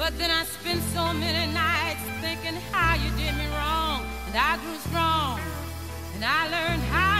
But then I spent so many nights thinking how you did me wrong. And I grew strong, and I learned how